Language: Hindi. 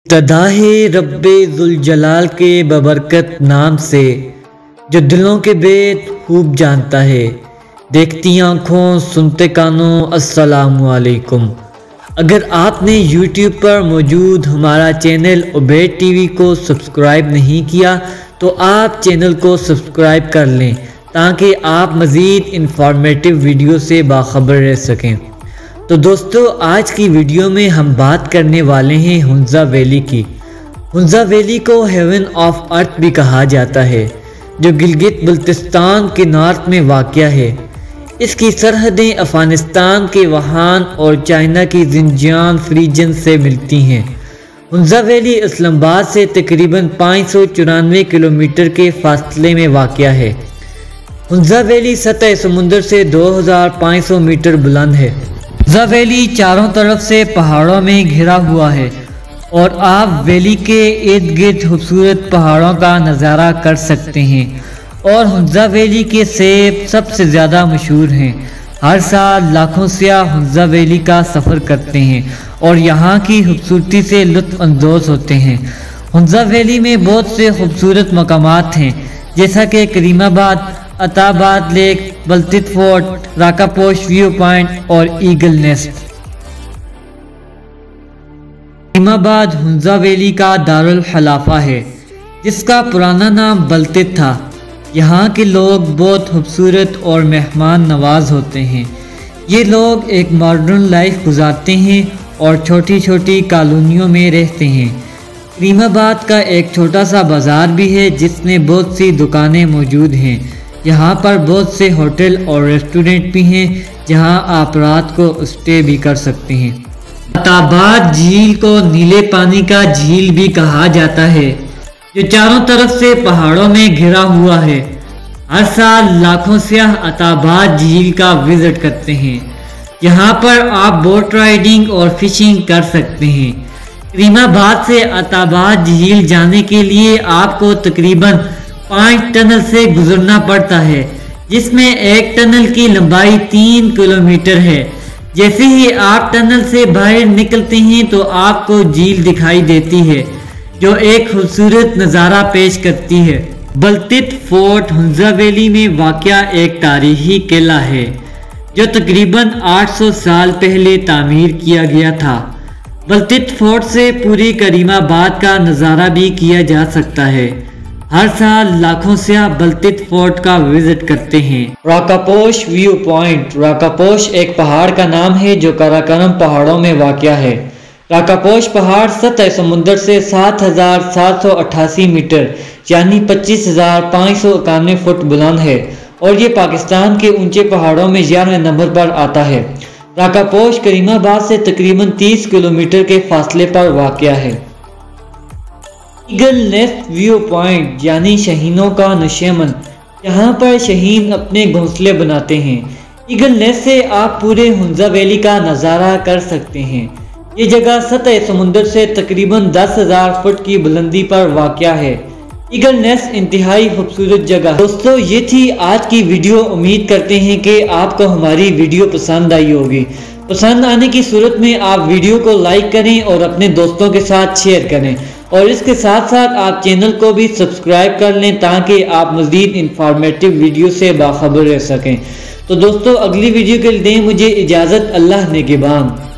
तदाहे रब्बे जुल जलाल के बबरकत नाम से जो दिलों के भेद खूब जानता है। देखती आँखों सुनते कानों अस्सलामु अलैकुम। अगर आपने YouTube पर मौजूद हमारा चैनल उबैद टीवी को सब्सक्राइब नहीं किया तो आप चैनल को सब्सक्राइब कर लें ताकि आप मज़ीद इंफॉर्मेटिव वीडियो से बाखबर रह सकें। तो दोस्तों, आज की वीडियो में हम बात करने वाले हैं हुंज़ा वैली की। हुंज़ा वैली को हेवन ऑफ अर्थ भी कहा जाता है, जो गिलगित बल्तिस्तान के नॉर्थ में वाक़या है। इसकी सरहदें अफ़गानिस्तान के वहान और चाइना की जिनजियांग रीजन से मिलती हैं। हुंज़ा वैली इस्लामाबाद से तकरीबन 594 किलोमीटर के फासले में वाक़या है। हुंज़ा वैली सतह समुंदर से 2500 मीटर बुलंद है। हुंज़ा वैली चारों तरफ से पहाड़ों में घिरा हुआ है और आप वैली के इर्द गिर्द खूबसूरत पहाड़ों का नज़ारा कर सकते हैं। और हुंज़ा वैली के सेब सबसे ज़्यादा मशहूर हैं। हर साल लाखों सयाह हुंज़ा वैली का सफ़र करते हैं और यहाँ की खूबसूरती से लुत्फ़ अंदोज़ होते हैं। हुंज़ा वैली में बहुत से खूबसूरत मकामात हैं, जैसा कि Karimabad, Attabad lake, Baltit fort, Rakaposhi view point और eagle nest. Karimabad Hunza valley का दारुल खलाफा है, जिसका पुराना नाम बल्तित था। यहाँ के लोग बहुत खूबसूरत और मेहमान नवाज होते हैं। ये लोग एक मॉडर्न लाइफ गुजारते हैं और छोटी छोटी कॉलोनियों में रहते हैं। करीमाबाद का एक छोटा सा बाज़ार भी है, जिसमें बहुत सी दुकानें मौजूद हैं। यहाँ पर बहुत से होटल और रेस्टोरेंट भी हैं, जहाँ आप रात को स्टे भी कर सकते हैं। अताबाद झील को नीले पानी का झील भी कहा जाता है, जो चारों तरफ से पहाड़ों में घिरा हुआ है। हर साल लाखों सयाह अताबाद झील का विजिट करते हैं। यहाँ पर आप बोट राइडिंग और फिशिंग कर सकते हैं। करीमाबाद से अताबाद झील जाने के लिए आपको तकरीबन 5 टनल से गुजरना पड़ता है, जिसमें एक टनल की लंबाई 3 किलोमीटर है। जैसे ही आप टनल से बाहर निकलते हैं तो आपको झील दिखाई देती है, जो एक खूबसूरत नज़ारा पेश करती है। बल्तित फोर्ट हुंज़ा वैली में वाक़या एक तारीखी किला है, जो तकरीबन 800 साल पहले तामीर किया गया था। बल्तित फोर्ट से पूरी करीमाबाद का नज़ारा भी किया जा सकता है। हर साल लाखों सयाह बल्तित फोर्ट का विजिट करते हैं। राकापोश व्यू पॉइंट। राकापोश एक पहाड़ का नाम है, जो काराकोरम पहाड़ों में वाक़या है। राकापोश पहाड़ सतह समुंदर से 7788 मीटर यानी 25,591 फुट बुलंद है और ये पाकिस्तान के ऊंचे पहाड़ों में 11वें नंबर पर आता है। राकापोश करीमाबाद से तकरीबन 30 किलोमीटर के फासले पर वाक़या है। ईगल नेस्ट व्यू पॉइंट यानी शहीनों का नशेमन। यहाँ पर शहीन अपने घोंसले बनाते हैं। ईगल नेस्ट से आप पूरे हुंज़ा वैली का नज़ारा कर सकते हैं। ये जगह सतह समुंदर से तकरीबन 10,000 फुट की बुलंदी पर वाक़या है। ईगल नेस्ट इंतहाई खूबसूरत जगह। दोस्तों, ये थी आज की वीडियो। उम्मीद करते हैं कि आपको हमारी वीडियो पसंद आई होगी। पसंद आने की सूरत में आप वीडियो को लाइक करें और अपने दोस्तों के साथ शेयर करें, और इसके साथ साथ आप चैनल को भी सब्सक्राइब कर लें ताकि आप मज़ीद इंफॉर्मेटिव वीडियो से बाखबर रह सकें। तो दोस्तों, अगली वीडियो के लिए दें मुझे इजाज़त। अल्लाह नेगेबान।